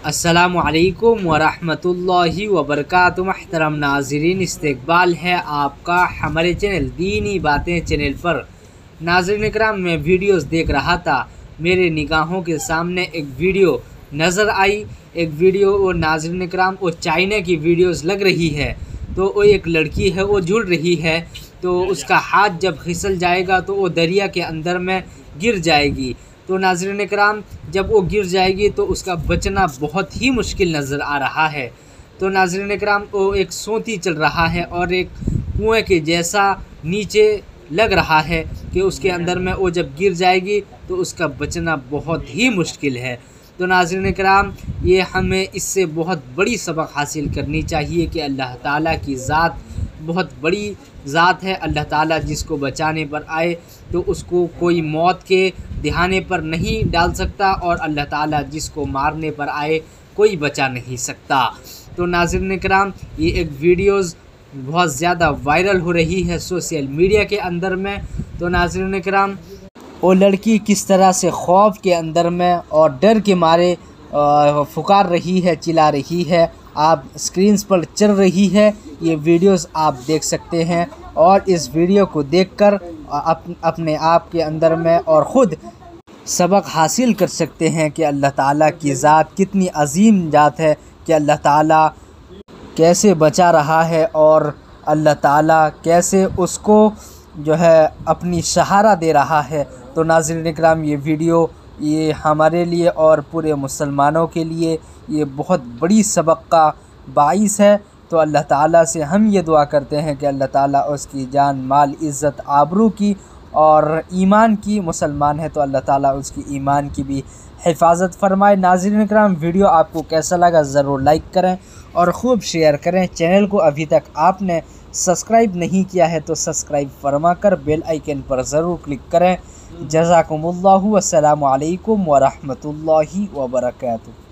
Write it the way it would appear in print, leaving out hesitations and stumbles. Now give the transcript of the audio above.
अस्सलामु अलैकुम वरहमतुल्लाहि वबरकातुहू। महतरम नाज़रीन, इस्तकबाल है आपका हमारे चैनल दीनी बातें चैनल पर। नाज़रीन इकराम, मैं वीडियोस देख रहा था, मेरे निगाहों के सामने एक वीडियो नज़र आई। एक वीडियो वो नाज़रीन इकराम वो चाइना की वीडियोस लग रही है। तो वो एक लड़की है, वो झूल रही है, तो उसका हाथ जब फिसल जाएगा तो वो दरिया के अंदर में गिर जाएगी। तो नाज़रीन इकराम, जब वो गिर जाएगी तो उसका बचना बहुत ही मुश्किल नज़र आ रहा है। तो नाज़रीन इकराम, वो एक सोती चल रहा है और एक कुएं के जैसा नीचे लग रहा है कि उसके अंदर में वो जब गिर जाएगी तो उसका बचना बहुत ही मुश्किल है। तो नाज़रीन इकराम, ये हमें इससे बहुत बड़ी सबक हासिल करनी चाहिए कि अल्लाह ताला की ज़ात बहुत बड़ी ज़ात है। अल्लाह ताला जिसको बचाने पर आए तो उसको कोई मौत के दिहाने पर नहीं डाल सकता, और अल्लाह ताला जिसको मारने पर आए कोई बचा नहीं सकता। तो नाज़रीन इकराम, ये एक वीडियोज़ बहुत ज़्यादा वायरल हो रही है सोशल मीडिया के अंदर में। तो नाज़रीन इकराम, वो लड़की किस तरह से खौफ के अंदर में और डर के मारे पुकार रही है, चिल्ला रही है, आप स्क्रीन्स पर चल रही है। ये वीडियोस आप देख सकते हैं और इस वीडियो को देखकर अपने आप के अंदर में और ख़ुद सबक हासिल कर सकते हैं कि अल्लाह ताला की ज़ात कितनी अजीम ज़ात है, कि अल्लाह ताला कैसे बचा रहा है और अल्लाह ताला कैसे उसको जो है अपनी सहारा दे रहा है। तो नाज़रीन इकराम, ये वीडियो ये हमारे लिए और पूरे मुसलमानों के लिए ये बहुत बड़ी सबक का बाइस है। तो अल्लाह ताला से हम ये दुआ करते हैं कि अल्लाह ताला उसकी जान, माल, इज़्ज़त, आबरू की और ईमान की, मुसलमान है तो अल्लाह ताला उसकी ईमान की भी हिफाजत फरमाए। नाज़रीन इकराम, वीडियो आपको कैसा लगा ज़रूर लाइक करें और ख़ूब शेयर करें। चैनल को अभी तक आपने सब्सक्राइब नहीं किया है तो सब्सक्राइब फरमा कर बेल आइकन पर ज़रूर क्लिक करें। जज़ाकुमुल्लाहु, अस्सलामु अलैकुम वरहमतुल्लाहि वबरकातुहू।